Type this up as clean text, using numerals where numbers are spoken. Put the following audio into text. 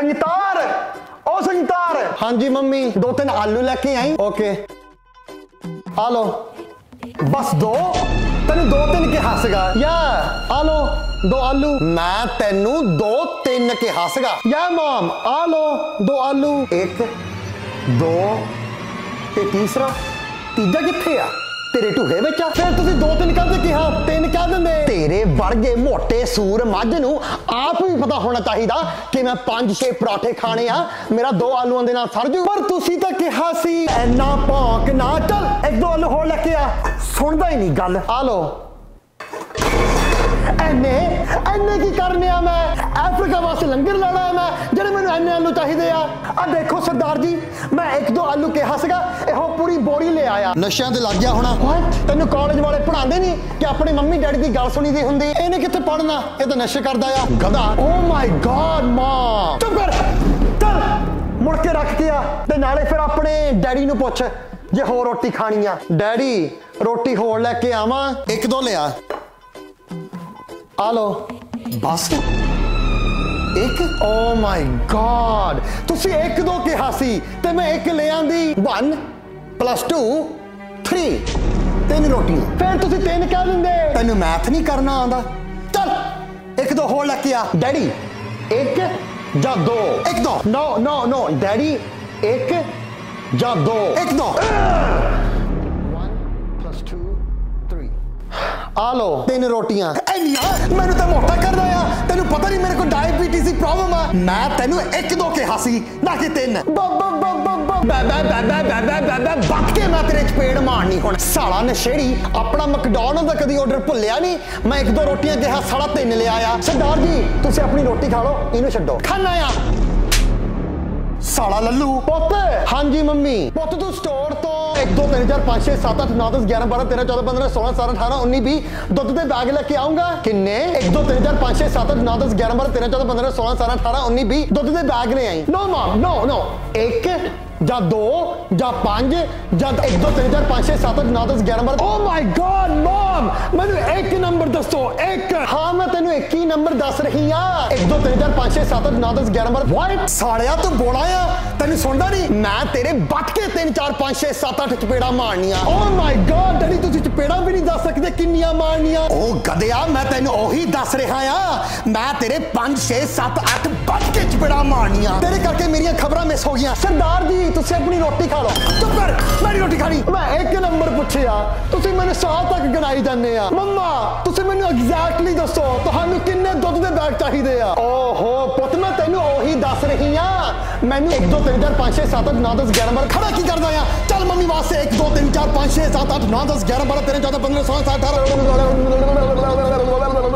संगीतार ओ संगीतार। हाँ जी मम्मी 2-3 आलू लेके आई। ओके आ लो बस 2 तेन 2-3 के हसगा या आ लो 2 आलू। मैं तेनू 2-3 के हसगा या मॉम आ लो 2 आलू 1 2 ते तीसरा तीजा किथे आ तेरे ढूहे विच आ। फिर तुसीं 2-3 कहते कहा 3 कह दिंदे। तेरे वर्गे मोटे सूर मझ नूं आप भी पता होना चाहिए कि मैं 5-6 पराठे खाने आ मेरा 2 आलूआं दे नाल सर जू। पर तुसीं तां कहा सी इन्ना भौंक ना चल 1-2 आलू होर लेके आ। सुनदा ही नहीं गल। आ लो एने की करने आ मैं अफ्रीका वास्ते लंगर लाना है मैं जेडे मैनूं इन्ने आलू चाहिए आ। देखो सरदार जी मैं 1-2 आलू कहा सीगा इहो पूरी बोरी ले आया। नशियां ते लग गया होना। तैनूं कॉलेज वाले पढ़ाते नहीं कि अपनी मम्मी डैडी की गल सुनी दी हुंदी। इहने कित्थे पढ़ना ये तो नशे करदा आ गधा। ओ माय गॉड मां चुप कर चल मुड़ के रख के आ ते नाले फिर अपने डैडी नूं पुछ जे होर रोटी खानी आ। डैडी रोटी होर लेके आवां 1-2 लिया। आ लो बस 1। ओ माय गॉड तुसी 1-2 कहा सी ते मैं 1 ले आंदी। 1 + 2 3 3 रोटियां। फिर तुसी 3 कह दिंदे। तैनूं मैथ नहीं करना आंदा। चल 1-2 होर लेके आ। डैडी 1 ਜਾਂ 2 1-2 नो नो नो डैडी 1 ਜਾਂ 2 1-2 आ लो 3 रोटियां। मैनू तो मोटा कर रहा है तेनू पता नहीं मेरे को डायबिटीज की प्रॉब्लम है। मैं तेनू 1-2 कहा सी ना कि 3। बक के मैं तेरे चपेड़ मारनी हुण। साला नशेड़ी अपना मैकडॉनल्ड का कभी ऑर्डर भुलिया नहीं। मैं 1-2 रोटियां कहा साला 3 ले आया। सरदार जी तुसी अपनी रोटी खा लो इनू छड्डो खाना आ। साला लल्लू पुत। हाँ जी मम्मी पुत तू स्टोर तो 1 2 3 4 5 6 7 8 9 10 11 12 13 14 15 16 17 18 19 20 दुध के बैग लेके आऊंगा। किन्ने 1 2 3 4 5 6 7 8 9 10 11 12 13 14 15 16 17 18 19 20 दुध के बैग ले आई। नो मॉम नो नो 1 ਜਾਂ 2 ਜਾਂ 5 ਜਾਂ 1 2 3 4 5 6 7 8 9 10 11 12। ओ माय गॉड मॉम मैनू 1 नंबर दसो 1। हाँ मैं तेनू 1 ही नंबर दस रही हां 1 2 3 4 5 6 7 8 9 10 11 12। व्हाट सालिया तू बोला आ तेनू सुनदा नहीं। मैं तेरे बट के 3 4 5 6 7 8 चपेड़ा मारनियां। ओ माय गॉड डैडी तुसी चपेड़ा भी नहीं दस सकदे किन्नियां मारनियां। ओ गधेया मैं तेनू ओही दस रहा हां। मैं तेरे 5 6 7 8 बट के चपेड़ा मारनियां। तेरे करके मेरियां खबरां मिस हो गईयां। सरदार जी तुसी अपनी रोटी खा लो। चुप कर मेरी रोटी खानी। मैं 1 नंबर पूछिया तुसी मैंने 100 तक गिनाई जाने आ। मम्मा तुसी मैनू एग्जैक्टली दसो तुहानू किन्ने दुध दे बैग चाहिए आ। ओहो पुत मैं तेनू ओही दस रही हां। मैनू 1 2 3 4 5 6 7 8 9 10 11 12 खड़ा की करदा आ। चल मम्मी वास्ते 1 2 3 4 5 6 7 8 9 10 11 12 13 14 15 16 17 18